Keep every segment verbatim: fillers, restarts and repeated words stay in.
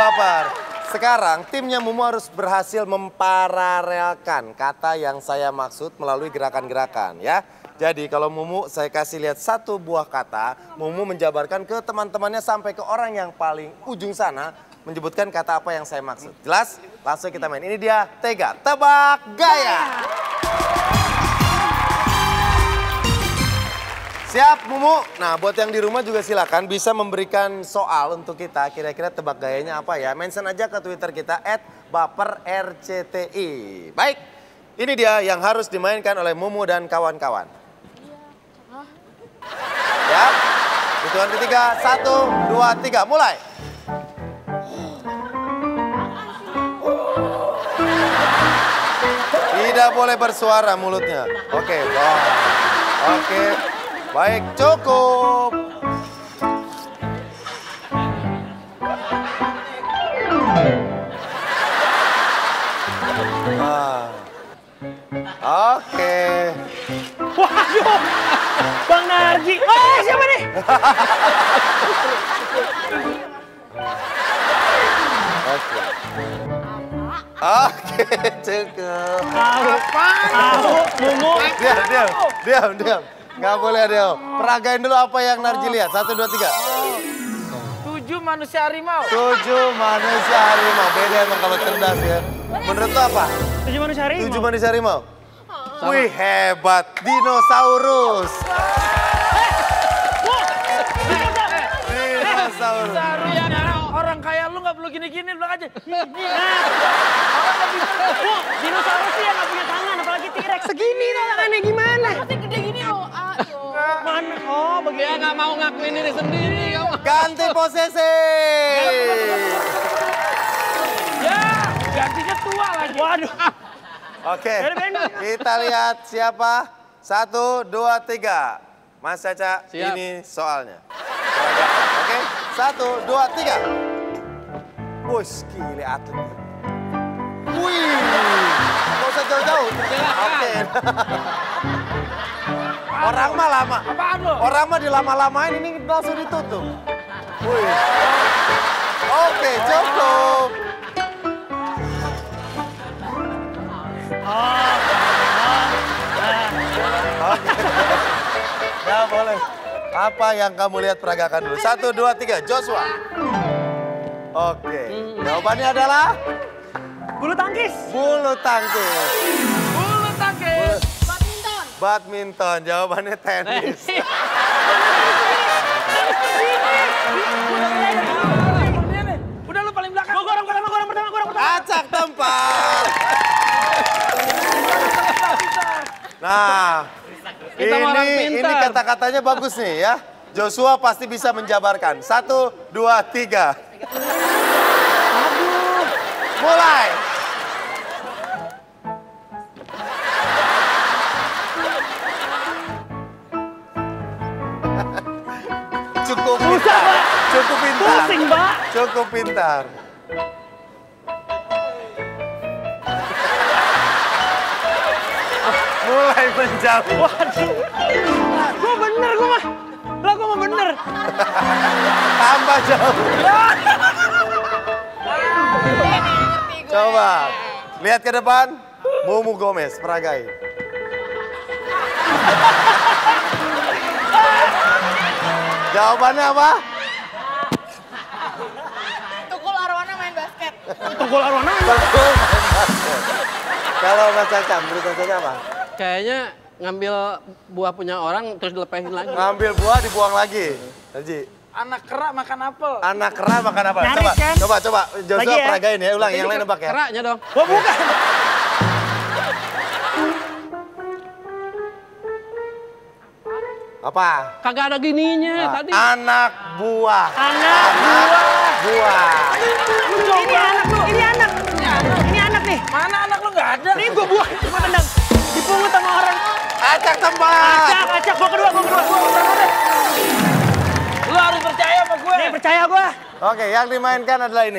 baper. Sekarang timnya Mumu harus berhasil memparalelkan kata yang saya maksud melalui gerakan-gerakan ya. Jadi kalau Mumu saya kasih lihat satu buah kata, Mumu menjabarkan ke teman-temannya sampai ke orang yang paling ujung sana menyebutkan kata apa yang saya maksud. Jelas? Langsung kita main. Ini dia Tega Tebak Gaya. Siap Mumu? Nah buat yang di rumah juga silakan bisa memberikan soal untuk kita. Kira-kira tebak gayanya apa ya? Mention aja ke Twitter kita at baper R C T I. Baik, ini dia yang harus dimainkan oleh Mumu dan kawan-kawan. Ya, hitungan ketiga, satu, dua, tiga, mulai. Tidak boleh bersuara mulutnya. Oke, wow. Oke. Baik, cukup. Ah. Oke. Waduh, Bang Narji. Oh, siapa nih? Oke. Oke, cukup. Apa? Tahu, Mumu. Diam, diam, diam, diam. Nggak boleh, diam. Peragain dulu apa yang Narji lihat. Satu, dua, tiga. Tujuh manusia harimau. Tujuh manusia harimau. Beda emang kalau cerdas ya. Menurut lo apa? Tujuh manusia harimau. Tujuh manusia harimau. Wih, hebat. Dinosaurus. Dinosaurus. Orang kaya lu nggak perlu gini-gini, bilang aja. Dinosaurus sih yang nggak punya tangan, apalagi T-Rex. Segini tangannya gimana? Masih gede gini loh. Mana? Oh, bagian nggak mau ngakuin diri sendiri. Ganti posisi. Ya, gantinya tua lagi. Waduh. Oke, kita lihat siapa. Satu, dua, tiga. Mas Caca, Siap. ini soalnya. Oke, satu, dua, tiga. Wush, gile atlet. Wih, nggak usah jauh-jauh. Oke. Orang mah lama. Apaan lo? Orang mah dilama-lamain, ini langsung ditutup. Wih. Oke, cukup. Ya boleh. Apa yang kamu lihat peragakan dulu? Satu, dua, tiga. Joshua. Oke. Jawabannya adalah? Bulu tangkis. Bulu tangkis. Bulu tangkis. Badminton. Badminton. Jawabannya tenis. Udah lu paling belakang. Gua orang pertama, gua orang pertama, gua orang pertama. Acak tempat. Nah, Kita mau orang ini, ini pintar. kata-katanya bagus nih ya. Joshua pasti bisa menjabarkan. Satu, dua, tiga. Aduh. Mulai. Cukup pintar. Cukup pintar. Pusing, Mbak. Cukup pintar. Mulai menjauh. Waduh. Gua bener, gua mah. Lah, gua mah bener. Tambah jauh. Coba. Lihat ke depan. Mumu Gomez, peragai. Jawabannya apa? Tukul Arwana main basket. Tukul Arwana. Betul. Kalau Mas Caca, menurut Mas Caca apa? Kayaknya ngambil buah punya orang terus dilepehin lagi. Ngambil buah dibuang lagi. Haji. Anak kera makan apel. Anak kera makan apa? Nyaris, Coba, kan? coba, coba. Joshua Lagi ya? peragain ya. Ulang, yang lain nebak ya. Keraknya dong. Wah, bukan. Apa? Kagak ada gininya Ah, tadi. Anak buah. Anak buah. Buah. Ini anak lu, ini anak. Ini anak nih. Mana anak lu nggak ada? Nih gua buah, gua tendang. Dipungut sama orang. Acak tempat. Acak, acak. Gua kedua, gua kedua. Gua pertama deh. Lu harus percaya sama gue. Nih, percaya gua. Oke, yang dimainkan adalah ini.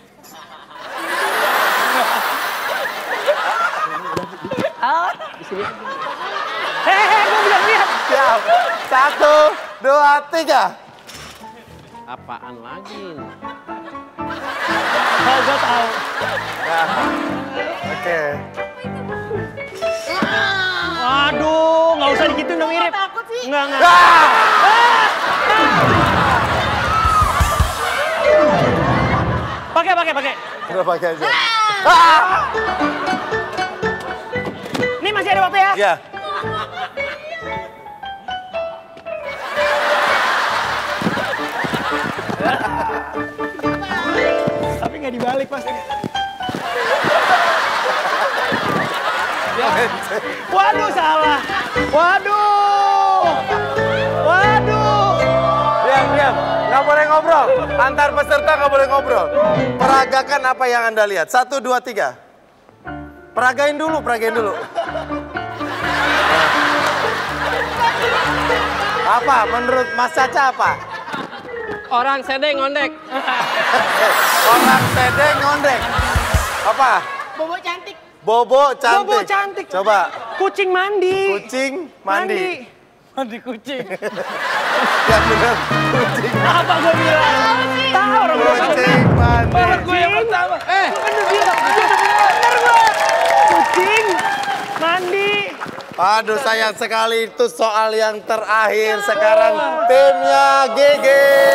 Hehehe, gua bisa lihat. Siap. Satu, dua, tiga. Apaan lagi? Oh, gue tahu. Nah, oke. Aduh, nggak usah digituin dong, Irip. Takut sih. Enggak, enggak. Ah! Pakai, pakai, pakai. Udah pakai aja. Ah! Ini masih ada waktu ya? Ya. Tapi nggak dibalik pasti. Ya. Waduh, salah. Waduh. Waduh. Diam, diam. Nggak boleh ngobrol. Antar peserta nggak boleh ngobrol. Peragakan apa yang Anda lihat. Satu, dua, tiga. Peragain dulu, peragain dulu. Apa? Menurut Mas Caca apa? Orang sedeng ngondek. Orang sedeng ngondek. Apa? Bobo cantik. Bobo cantik. Bobo cantik. Coba. Kucing mandi. Kucing mandi. Mandi kucing. Yang benar kucing. Apa gue bilang? Tahu orang gue Kucing mandi. gue yang pertama. Eh, bener dia. Bener gue. Kucing mandi. Aduh, sayang sekali itu soal yang terakhir. Sekarang timnya G G.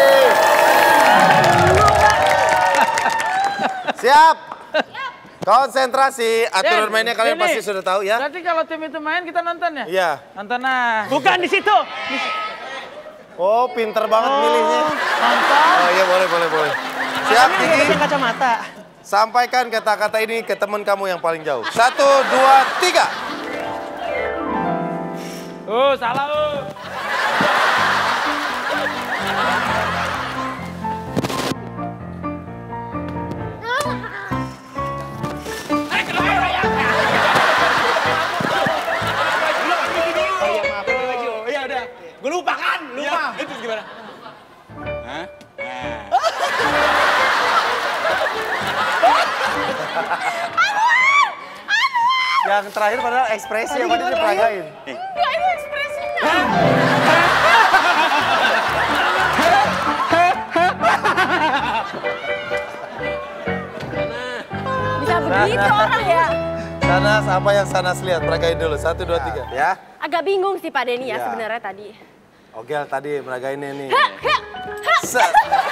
Siap? Konsentrasi. Aturan Den, mainnya kalian ini. pasti sudah tahu ya? Berarti kalau tim itu main kita nonton ya? Iya. Nonton nah. Bukan di situ. Oh, pinter banget milihnya. Nonton. Oh iya, boleh, boleh, boleh. Siap, Makanya Gigi. dia pakai kacamata. Sampaikan kata-kata ini ke teman kamu yang paling jauh. Satu, dua, tiga. Oh, salah. Oh. Gue lupa kan? Lupa. Itu gimana? Hah? Yang terakhir padahal ekspresi yang tadi diperagain. Enggak, itu ekspresinya. Bisa begitu orang ya? Sanas, apa yang Sanas lihat? Peragain dulu. Satu, dua, tiga. Ya. Agak bingung sih Pak Denny ya Ya. sebenarnya tadi. Ogel tadi meragainnya nih. Ha, ha, ha. Set.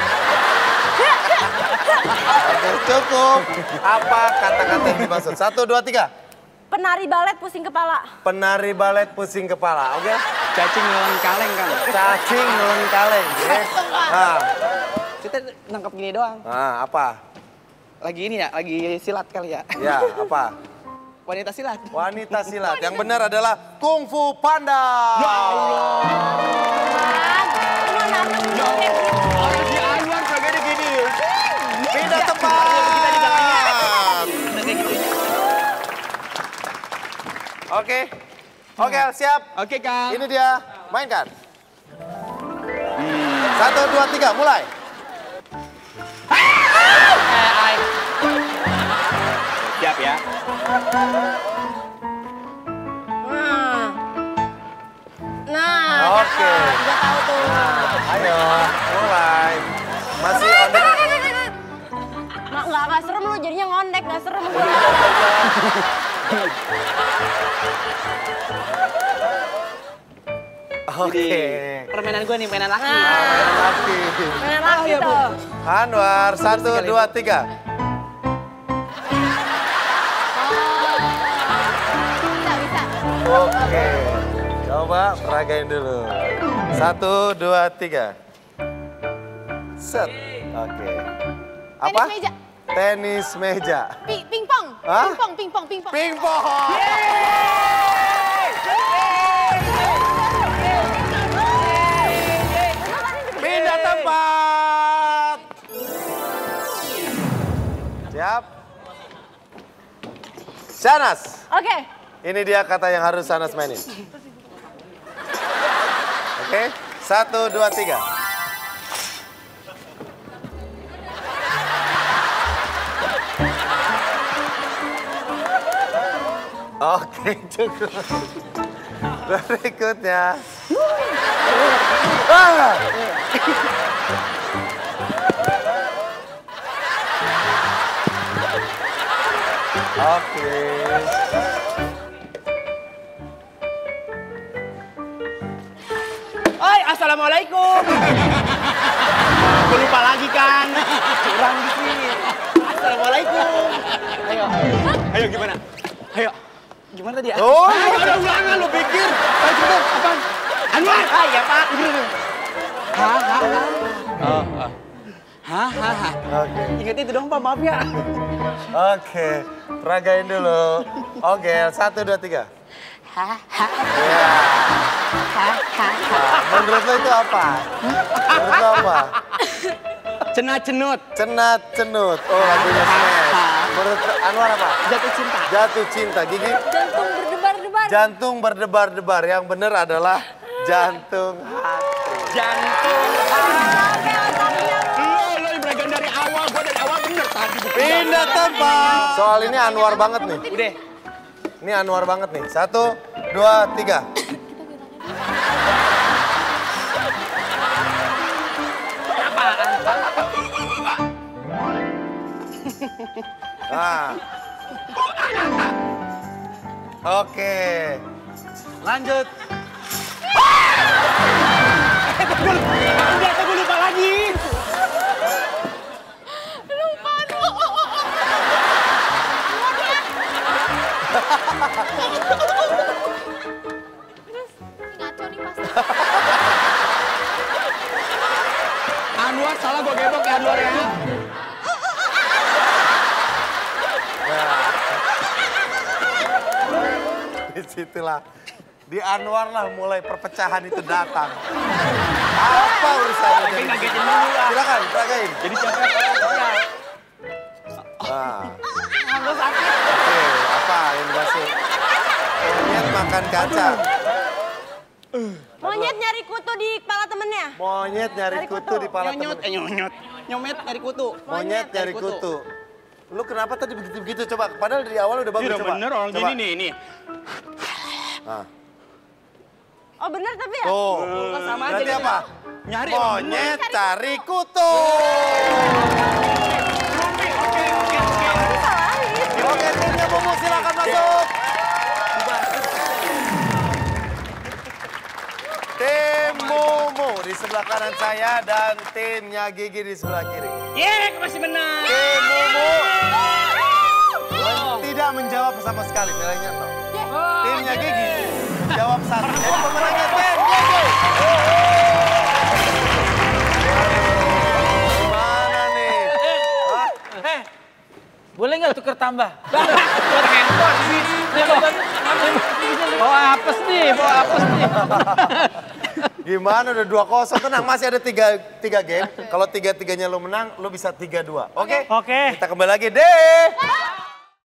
Oke, cukup. Apa kata-kata yang dimaksud? Satu, dua, tiga. Penari balet pusing kepala. Penari balet pusing kepala. Oke? Cacing ngeleng kaleng kan. Cacing ngeleng kaleng. Yes. Nah, Kita nangkap gini doang. nah, apa? Lagi ini ya, lagi silat kali ya. Ya, apa? Wanita silat. Wanita silat. Yang benar adalah Kung Fu Panda. Ya Allah. Orang si Anwar kagaknya gini. Pindah tempat. Oke. Oke, siap. Oke, Kang. Ini dia. Mainkan. Satu, dua, tiga, mulai. Siap ya. Nah. Nah, Oke. udah tahu tuh. Ayo, mulai. Masih on the... Nggak, nggak, nggak serem lu, jadinya ngondek, nggak serem gua. Oke. Permainan gue nih, mainan laki. Laki. Main lagi tuh. Anwar, satu, dua, tiga. Bisa, bisa. Oke. Coba peragain dulu. Satu, dua, tiga. Set. Oke. Apa? Tenis meja. Tenis meja. Pi- pingpong. Hah? Pingpong, pingpong, pingpong. Pingpong. Pindah tempat. Siap. Sanas. Oke. Ini dia kata yang harus Sanas mainin. Oke, satu, dua, tiga. Oke, cukup. Berikutnya. Ah! Oke. Oi, assalamualaikum. Gue lupa lagi kan. Curang di sini. Assalamualaikum. Ayo. Ayo gimana? Ayo. Gimana tadi ya? Oh, ada ulangan lo pikir. Ayo cepetan, apaan? Anwar. Ah, ya Pak. Hah, hah, hah. Oh, oh. Hah, hah, hah. oke. Ingat itu dong Pak, maaf ya. Oke, ragain dulu. Oke, satu, dua, tiga. Hah? Iya. Nah, menurut lo itu apa? Menurut lo apa? Cenat cenut. Cenat cenut. Oh, lagunya Smash. Menurut Anwar apa? Jatuh cinta. Jatuh cinta. Gigi? Jantung berdebar-debar. Jantung berdebar-debar. Yang benar adalah jantung hati. Jantung. Oke, otaknya lu. Lo, lo yang beragam dari awal. Gue dari awal bener tadi. Pindah tempat. Soal ini Anwar banget nih. Udah. Ini Anwar banget nih. Satu, dua, tiga. Nah. Oke. Lanjut. Udah, aku lupa lagi. Lupa tuh. Terus, ngaco nih pasti. Anwar salah, gue gebok ya Anwar ya. Disitulah. Di Anwar lah mulai perpecahan itu datang. Apa urusannya? Tapi ngagetin dulu lah. Silakan, peragain. Jadi siapa yang salah? Nah. Gue sakit. Oke, apa yang masuk? Monyet makan kaca. Monyet nyari kutu di kepala temennya. Monyet nyari Nyari kutu kutu. di pala Nyonyot, temen. eh nyonyot. Nyomet nyari kutu. Monyet nyari kutu. kutu. Lu kenapa tadi begitu-begitu? Coba, padahal dari awal udah bagus. Udah Coba. bener orang Coba. gini nih, ini. Nah. Oh bener tapi ya? Tuh. Kok sama aja Berarti gitu. apa? Nyari emang Monyet cari kutu. Oke, oke, oke, oke. Oke, timnya Mumu silakan masuk. Tim Mumu di sebelah kanan saya dan timnya Gigi di sebelah kiri. Yeay, masih menang. Tim Mumu tidak menjawab sama sekali, nilainya nol. Timnya Gigi jawab satu. Jadi pemenangnya tim Gigi. Gimana nih? Hah? Eh, boleh nggak tuker tambah? Bawa apes nih, bawa apes nih. Gimana udah dua kosong, tenang masih ada tiga, tiga game. Kalau tiga-tiganya lu menang, lu bisa tiga dua. Oke? Oke. Kita kembali lagi deh.